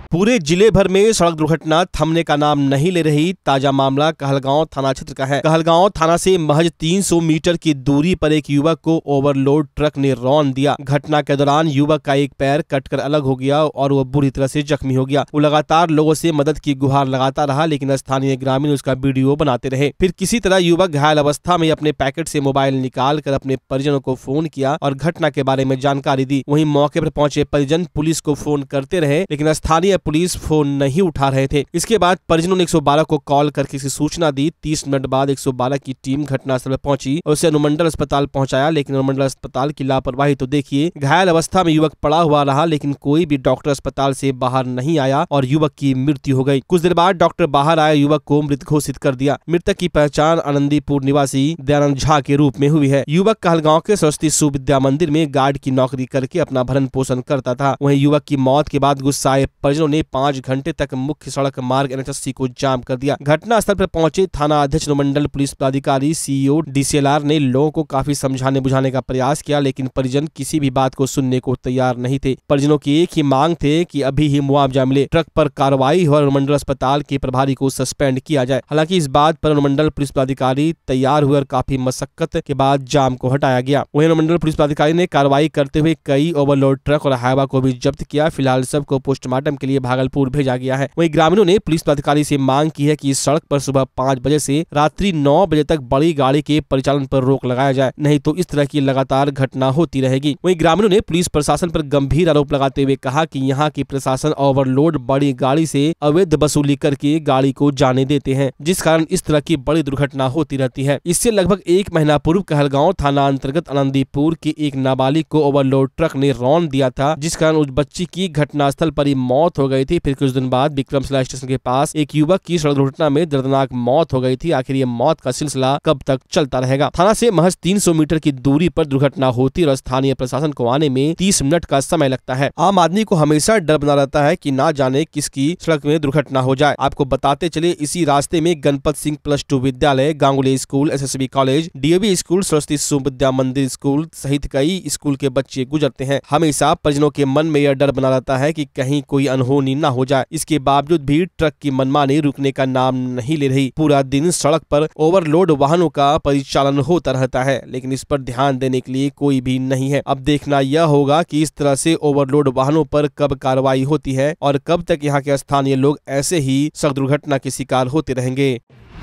पूरे जिले भर में सड़क दुर्घटना थमने का नाम नहीं ले रही। ताजा मामला कहलगांव थाना क्षेत्र का है। कहलगांव थाना से महज 300 मीटर की दूरी पर एक युवक को ओवरलोड ट्रक ने रौंद दिया। घटना के दौरान युवक का एक पैर कटकर अलग हो गया और वो बुरी तरह से जख्मी हो गया। वो लगातार लोगों से मदद की गुहार लगाता रहा, लेकिन स्थानीय ग्रामीण उसका वीडियो बनाते रहे। फिर किसी तरह युवक घायल अवस्था में अपने पैकेट से मोबाइल निकाल कर अपने परिजनों को फोन किया और घटना के बारे में जानकारी दी। वहीं मौके पर पहुंचे परिजन पुलिस को फोन करते रहे, लेकिन स्थानीय पुलिस फोन नहीं उठा रहे थे। इसके बाद परिजनों ने 112 को कॉल करके इसकी सूचना दी। 30 मिनट बाद 112 की टीम घटनास्थल पर पहुंची और उसे अनुमंडल अस्पताल पहुंचाया, लेकिन अनुमंडल अस्पताल की लापरवाही तो देखिए। घायल अवस्था में युवक पड़ा हुआ रहा, लेकिन कोई भी डॉक्टर अस्पताल से बाहर नहीं आया और युवक की मृत्यु हो गई। कुछ देर बाद डॉक्टर बाहर आए, युवक को मृत घोषित कर दिया। मृतक की पहचान आनंदीपुर निवासी दयानंद झा के रूप में हुई है। युवक कहलगांव के सरस्वती सुविद्या मंदिर में गार्ड की नौकरी करके अपना भरण पोषण करता था। वहीं युवक की मौत के बाद गुस्साए परिजनों ने 5 घंटे तक मुख्य सड़क मार्ग NH80 को जाम कर दिया। घटना स्थल पर पहुंचे थाना अध्यक्ष, अनुमंडल पुलिस पदाधिकारी, CEO, DCLR ने लोगों को काफी समझाने बुझाने का प्रयास किया, लेकिन परिजन किसी भी बात को सुनने को तैयार नहीं थे। परिजनों की एक ही मांग थे कि अभी ही मुआवजा मिले, ट्रक पर कार्रवाई हो और अनुमंडल अस्पताल के प्रभारी को सस्पेंड किया जाए। हालांकि इस बात पर अनुमंडल पुलिस पदाधिकारी तैयार हुए और काफी मशक्कत के बाद जाम को हटाया गया। वहीं अनुमंडल पुलिस पदाधिकारी ने कार्रवाई करते हुए कई ओवरलोड ट्रक और हाईवा को भी जब्त किया। फिलहाल सबको पोस्टमार्टम के लिए भागलपुर भेजा गया है। वहीं ग्रामीणों ने पुलिस पदाधिकारी से मांग की है कि इस सड़क पर सुबह 5 बजे से रात्रि 9 बजे तक बड़ी गाड़ी के परिचालन पर रोक लगाया जाए, नहीं तो इस तरह की लगातार घटना होती रहेगी। वहीं ग्रामीणों ने पुलिस प्रशासन पर गंभीर आरोप लगाते हुए कहा कि यहाँ की प्रशासन ओवरलोड बड़ी गाड़ी से अवैध वसूली करके गाड़ी को जाने देते हैं, जिस कारण इस तरह की बड़ी दुर्घटना होती रहती है। इससे लगभग 1 महीना पूर्व कहलगांव थाना अंतर्गत आनंदीपुर के एक नाबालिग को ओवरलोड ट्रक ने रौंद दिया था, जिस कारण उस बच्ची की घटनास्थल पर ही मौत हो गई थी। फिर कुछ दिन बाद विक्रमशिला स्टेशन के पास एक युवक की सड़क दुर्घटना में दर्दनाक मौत हो गई थी। आखिर ये मौत का सिलसिला कब तक चलता रहेगा? थाना से महज 300 मीटर की दूरी पर दुर्घटना होती और स्थानीय प्रशासन को आने में 30 मिनट का समय लगता है। आम आदमी को हमेशा डर बना रहता है कि ना जाने किसकी सड़क में दुर्घटना हो जाए। आपको बताते चले, इसी रास्ते में Ganpat Singh +2 Vidyalaya, Ganguly school, SSB college, DAV school, Saraswati Suvidya Mandir school सहित कई स्कूल के बच्चे गुजरते हैं। हमेशा परिजनों के मन में यह डर बना रहता है कि कहीं कोई अनहोनी न हो जाए। इसके बावजूद भी ट्रक की मनमानी रुकने का नाम नहीं ले रही। पूरा दिन सड़क पर ओवरलोड वाहनों का परिचालन होता रहता है, लेकिन इस पर ध्यान देने के लिए कोई भी नहीं है। अब देखना यह होगा कि इस तरह से ओवरलोड वाहनों पर कब कार्रवाई होती है और कब तक यहाँ के स्थानीय लोग ऐसे ही सड़क दुर्घटना के शिकार होते रहेंगे।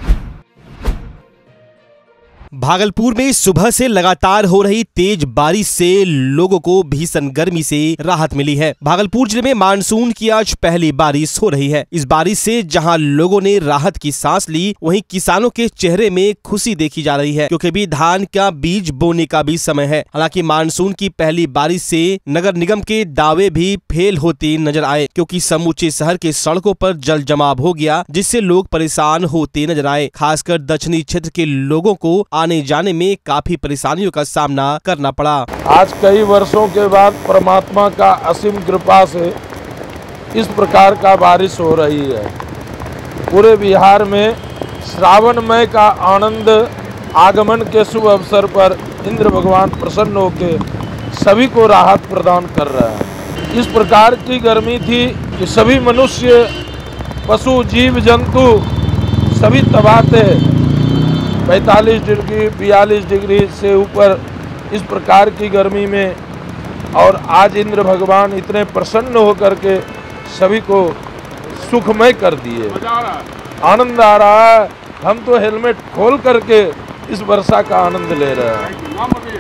भागलपुर में सुबह से लगातार हो रही तेज बारिश से लोगों को भीषण गर्मी से राहत मिली है। भागलपुर जिले में मानसून की आज पहली बारिश हो रही है। इस बारिश से जहां लोगों ने राहत की सांस ली, वहीं किसानों के चेहरे में खुशी देखी जा रही है, क्योंकि भी धान का बीज बोने का भी समय है। हालांकि मानसून की पहली बारिश से नगर निगम के दावे भी फेल होते नजर आए, क्योंकि समूचे शहर के सड़कों पर जल जमाव हो गया, जिससे लोग परेशान होते नजर आए। खासकर दक्षिणी क्षेत्र के लोगों को आने जाने में काफी परेशानियों का सामना करना पड़ा। आज कई वर्षों के बाद परमात्मा का असीम कृपा से इस प्रकार का बारिश हो रही है। पूरे बिहार में श्रावण मय का आनंद आगमन के शुभ अवसर पर इंद्र भगवान प्रसन्न होकर सभी को राहत प्रदान कर रहा है। इस प्रकार की गर्मी थी कि सभी मनुष्य, पशु, जीव जंतु सभी तबाते 45 डिग्री 42 डिग्री से ऊपर इस प्रकार की गर्मी में, और आज इंद्र भगवान इतने प्रसन्न होकर के सभी को सुखमय कर दिए। आनंद आ रहा है। हम तो हेलमेट खोल करके इस वर्षा का आनंद ले रहे हैं।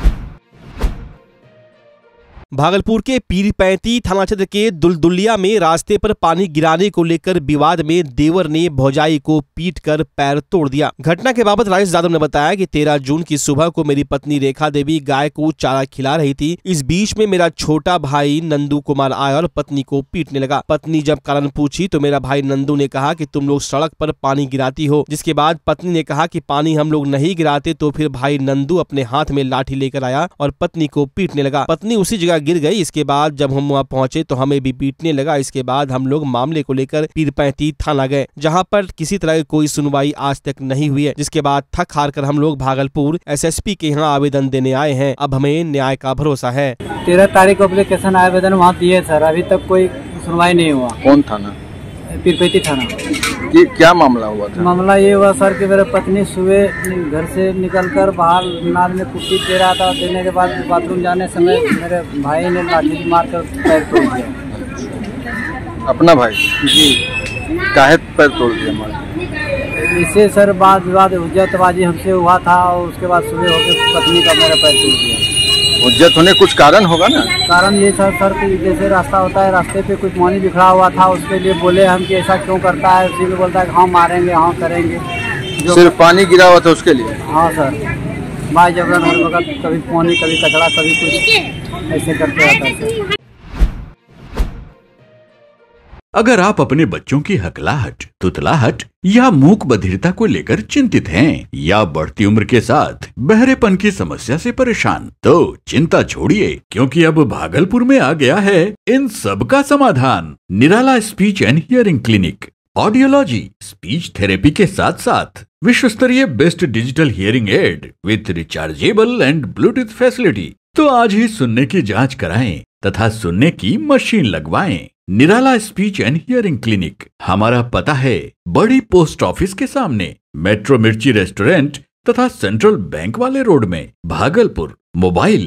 भागलपुर के पीरपैंती थाना क्षेत्र के दुलदुलिया में रास्ते पर पानी गिराने को लेकर विवाद में देवर ने भौजाई को पीटकर पैर तोड़ दिया। घटना के बाबत राजेश यादव ने बताया कि 13 जून की सुबह को मेरी पत्नी रेखा देवी गाय को चारा खिला रही थी। इस बीच में मेरा छोटा भाई नंदू कुमार आया और पत्नी को पीटने लगा। पत्नी जब कारण पूछी तो मेरा भाई नंदू ने कहा कि तुम लोग सड़क पर पानी गिराती हो, जिसके बाद पत्नी ने कहा कि पानी हम लोग नहीं गिराते। तो फिर भाई नंदू अपने हाथ में लाठी लेकर आया और पत्नी को पीटने लगा। पत्नी उसी जगह गिर गई। इसके बाद जब हम वहां पहुंचे तो हमें भी पीटने लगा। इसके बाद हम लोग मामले को लेकर पीरपैंती थाना गए, जहां पर किसी तरह की कोई सुनवाई आज तक नहीं हुई है। जिसके बाद थक हार कर हम लोग भागलपुर SSP के यहाँ आवेदन देने आए हैं। अब हमें न्याय का भरोसा है। 13 तारीख को एप्लीकेशन आवेदन वहाँ दिए सर, अभी तक कोई सुनवाई नहीं हुआ। कौन थाना? पीरपैती थाना। ये क्या मामला हुआ था? मामला ये हुआ सर कि मेरे पत्नी सुबह घर से निकलकर बाहर नाल में कुट्टी दे रहा था। देने के बाद बाथरूम जाने समय मेरे भाई ने लाठी मारकर पैर तोड़ दिया। अपना भाई? जी। काहे पैर तोड़ दिया मार? इससे सर वाद विवाद हुज्जतबाजी हमसे हुआ था और उसके बाद सुबह होकर पत्नी का मेरा पैर तोड़ दिया। हुज्जत होने कुछ कारण होगा ना? कारण ये सर कि जैसे रास्ता होता है, रास्ते पे कुछ पानी बिखरा हुआ था, उसके लिए बोले हम कि ऐसा क्यों करता है। उसी में बोलता है कि हाँ मारेंगे, हाँ करेंगे। सिर्फ पानी गिरा हुआ था उसके लिए? हाँ सर, भाई जबरन हर वक्त कभी पानी कभी कचड़ा कभी कुछ ऐसे करते रहता है सर। अगर आप अपने बच्चों की हकलाहट, तुतलाहट या मूक बधिरता को लेकर चिंतित हैं या बढ़ती उम्र के साथ बहरेपन की समस्या से परेशान, तो चिंता छोड़िए, क्योंकि अब भागलपुर में आ गया है इन सब का समाधान। Nirala speech and hearing clinic. Audiology, speech therapy के साथ साथ विश्व स्तरीय best digital hearing aid with rechargeable and Bluetooth facility. तो आज ही सुनने की जांच कराएं तथा सुनने की मशीन लगवाएं। Nirala speech and hearing clinic. हमारा पता है बड़ी पोस्ट ऑफिस के सामने, मेट्रो मिर्ची रेस्टोरेंट तथा सेंट्रल बैंक वाले रोड में, भागलपुर। मोबाइल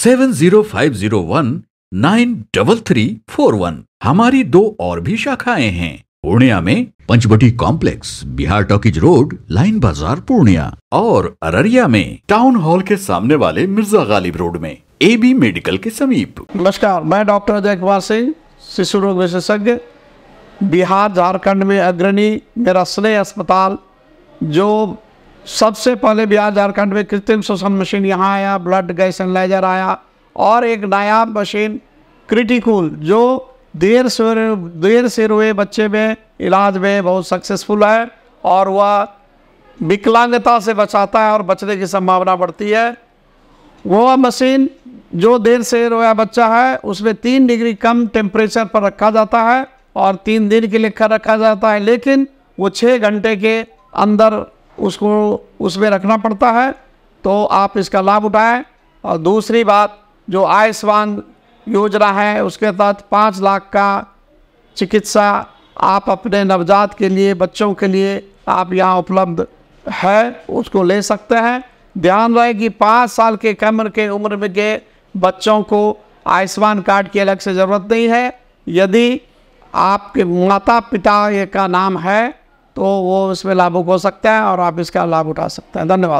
7050193341। हमारी 2 और भी शाखाएं हैं, पूर्णिया में Panchvati complex, Bihar talkies road, line Bazar Purnia, और अररिया में टाउन हॉल के सामने वाले मिर्जा गालिब रोड में, AB मेडिकल के समीप। नमस्कार, मैं डॉक्टर अजय कुमार सिंह, शिशु रोग विशेषज्ञ, बिहार झारखंड में अग्रणी मेरा स्नेह अस्पताल, जो सबसे पहले बिहार झारखंड में कृत्रिम श्वसन मशीन यहाँ आया, ब्लड गैस एनालाइजर आया, और एक नायाब मशीन क्रिटिकल जो देर से हुए बच्चे में इलाज में बहुत सक्सेसफुल है, और वह विकलांगता से बचाता है और बचने की संभावना बढ़ती है। वो मशीन जो देर से रोया बच्चा है उसमें 3 डिग्री कम टेम्परेचर पर रखा जाता है और 3 दिन के लिए रखा जाता है, लेकिन वो 6 घंटे के अंदर उसको उसमें रखना पड़ता है। तो आप इसका लाभ उठाएं। और दूसरी बात, जो आयुष्मान योजना है उसके तहत 5 लाख का चिकित्सा आप अपने नवजात के लिए, बच्चों के लिए आप यहाँ उपलब्ध है, उसको ले सकते हैं। ध्यान रहे कि 5 साल के कम के उम्र में के बच्चों को आयुष्मान कार्ड की अलग से ज़रूरत नहीं है। यदि आपके माता पिता का नाम है तो वो इसमें लाभुक हो सकता है और आप इसका लाभ उठा सकते हैं। धन्यवाद।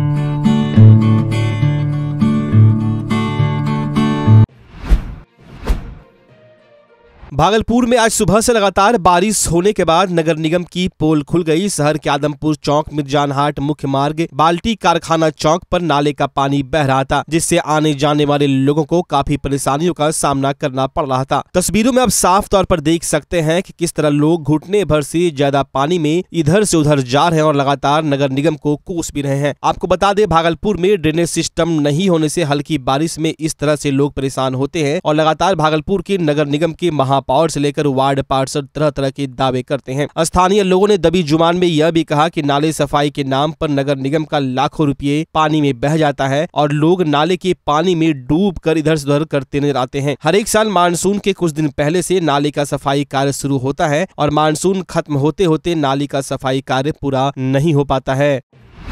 भागलपुर में आज सुबह से लगातार बारिश होने के बाद नगर निगम की पोल खुल गई। शहर के आदमपुर चौक, मिर्जान हाट मुख्य मार्ग, बाल्टी कारखाना चौक पर नाले का पानी बह रहा था, जिससे आने जाने वाले लोगों को काफी परेशानियों का सामना करना पड़ रहा था। तस्वीरों में आप साफ तौर पर देख सकते हैं कि किस तरह लोग घुटने भर से ज्यादा पानी में इधर से उधर जा रहे हैं और लगातार नगर निगम को कोस भी रहे हैं। आपको बता दें, भागलपुर में ड्रेनेज सिस्टम नहीं होने से हल्की बारिश में इस तरह से लोग परेशान होते हैं और लगातार भागलपुर के नगर निगम के महापौर से लेकर वार्ड पार्षद तरह तरह के दावे करते हैं। स्थानीय लोगों ने दबी जुबान में यह भी कहा कि नाले सफाई के नाम पर नगर निगम का लाखों रुपये पानी में बह जाता है और लोग नाले के पानी में डूब कर इधर से उधर करते नजर आते हैं। हर एक साल मानसून के कुछ दिन पहले से नाले का सफाई कार्य शुरू होता है और मानसून खत्म होते होते नाले का सफाई कार्य पूरा नहीं हो पाता है।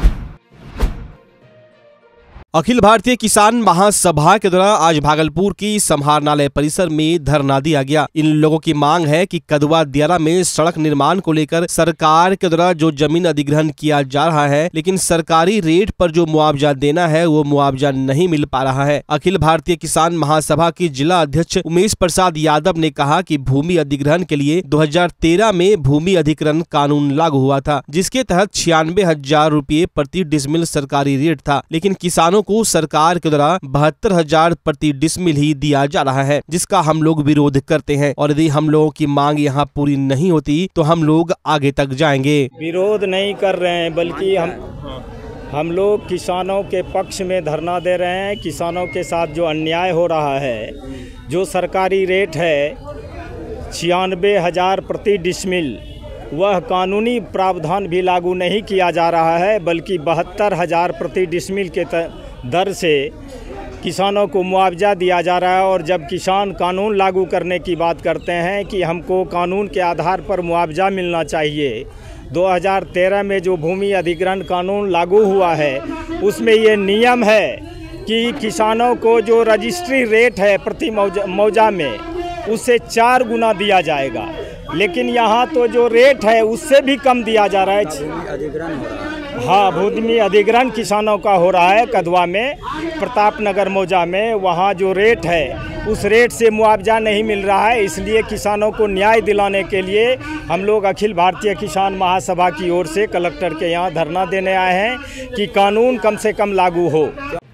अखिल भारतीय किसान महासभा के द्वारा आज भागलपुर की समाहरणालय परिसर में धरना दिया गया। इन लोगों की मांग है कि कदवा दियारा में सड़क निर्माण को लेकर सरकार के द्वारा जो जमीन अधिग्रहण किया जा रहा है, लेकिन सरकारी रेट पर जो मुआवजा देना है वो मुआवजा नहीं मिल पा रहा है। अखिल भारतीय किसान महासभा के जिला अध्यक्ष उमेश प्रसाद यादव ने कहा कि भूमि अधिग्रहण के लिए 2013 में भूमि अधिग्रहण कानून लागू हुआ था, जिसके तहत 96,000 रुपये प्रति डिसमिल सरकारी रेट था, लेकिन किसानों को सरकार के द्वारा 72,000 प्रति डिसमिल ही दिया जा रहा है, जिसका हम लोग विरोध करते हैं और यदि हम लोगों की मांग यहाँ पूरी नहीं होती तो हम लोग आगे तक जाएंगे। विरोध नहीं कर रहे हैं, बल्कि हम लोग किसानों के पक्ष में धरना दे रहे हैं। किसानों के साथ जो अन्याय हो रहा है, जो सरकारी रेट है 96,000 प्रति डिसमिल, वह कानूनी प्रावधान भी लागू नहीं किया जा रहा है, बल्कि 72,000 प्रति डिसमिल के दर से किसानों को मुआवजा दिया जा रहा है। और जब किसान कानून लागू करने की बात करते हैं कि हमको कानून के आधार पर मुआवजा मिलना चाहिए, 2013 में जो भूमि अधिग्रहण कानून लागू हुआ है उसमें ये नियम है कि किसानों को जो रजिस्ट्री रेट है प्रति मौजा में उससे 4 गुना दिया जाएगा, लेकिन यहाँ तो जो रेट है उससे भी कम दिया जा रहा है। हाँ, भूमि अधिग्रहण किसानों का हो रहा है कदवा में, प्रतापनगर मौजा में। वहाँ जो रेट है उस रेट से मुआवजा नहीं मिल रहा है, इसलिए किसानों को न्याय दिलाने के लिए हम लोग अखिल भारतीय किसान महासभा की ओर से कलेक्टर के यहाँ धरना देने आए हैं कि कानून कम से कम लागू हो।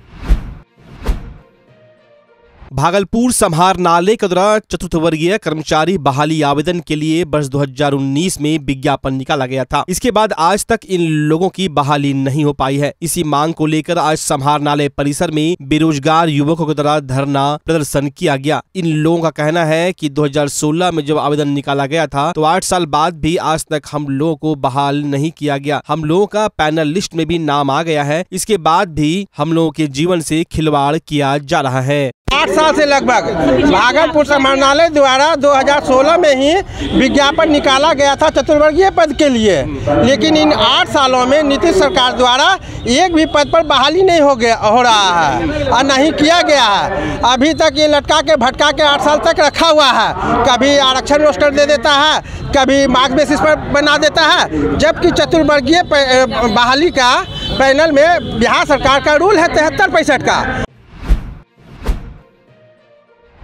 भागलपुर समाहरणालय के द्वारा चतुर्थ वर्गीय कर्मचारी बहाली आवेदन के लिए वर्ष 2019 में विज्ञापन निकाला गया था। इसके बाद आज तक इन लोगों की बहाली नहीं हो पाई है। इसी मांग को लेकर आज समाहरणालय परिसर में बेरोजगार युवकों के द्वारा धरना प्रदर्शन किया गया। इन लोगों का कहना है कि 2016 में जब आवेदन निकाला गया था तो 8 साल बाद भी आज तक हम लोगों को बहाल नहीं किया गया। हम लोगों का पैनल लिस्ट में भी नाम आ गया है, इसके बाद भी हम लोगों के जीवन से खिलवाड़ किया जा रहा है। 8 साल से लगभग भागलपुर समाहरणालय द्वारा 2016 में ही विज्ञापन निकाला गया था चतुर्वर्गीय पद के लिए, लेकिन इन 8 सालों में नीतीश सरकार द्वारा एक भी पद पर बहाली नहीं हो रहा है और नहीं किया गया है। अभी तक ये लटका के भटका के 8 साल तक रखा हुआ है। कभी आरक्षण रोस्टर दे देता है, कभी मार्क्स बेसिस पर बना देता है, जबकि चतुर्वर्गीय बहाली का पैनल में बिहार सरकार का रूल है 73-65 का।